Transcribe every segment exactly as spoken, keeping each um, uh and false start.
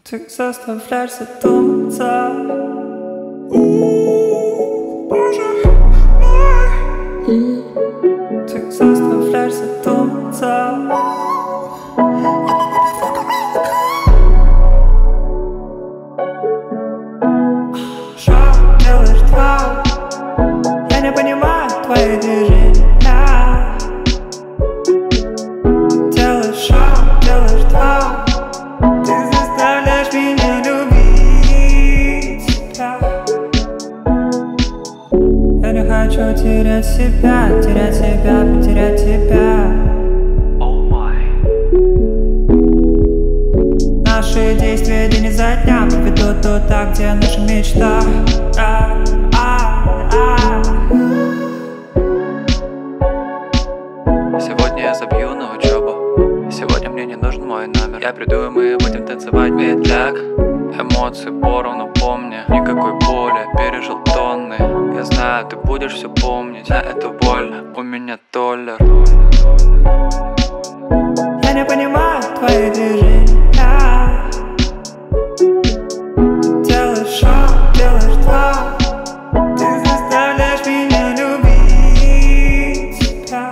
Ты заставляешь задуматься. Боже мой. Ты заставляешь задуматься. Что делаешь два? Я не понимаю твои движения. Делаешь шаг, делаешь два. Ты заставляешь меня любить тебя. Я не хочу терять себя, терять себя, потерять тебя. Oh my. Наши действия день изо дня приведут туда, где наша мечта. А, а, а. Сегодня я забью на учебу. Сегодня мне не нужен мой номер. Я приду, и мы будем танцевать медляк. Эмоции поровну, помни. Никакой боли, пережил тонны. Я знаю, ты будешь все помнить. На эту боль у меня толлер. Я не понимаю твои движения. Делаешь шаг, делаешь два. Ты заставляешь меня любить тебя.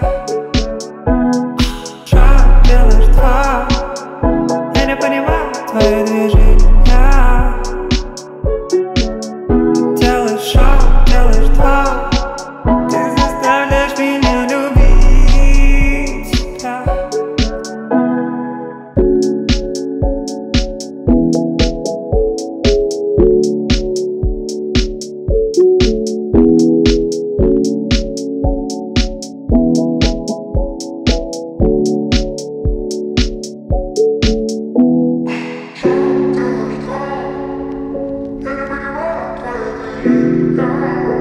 Шаг, делаешь два. Я не понимаю твои движения. Делаешь шаг, делаешь два. Ты заставляешь меня любить тебя. Yeah.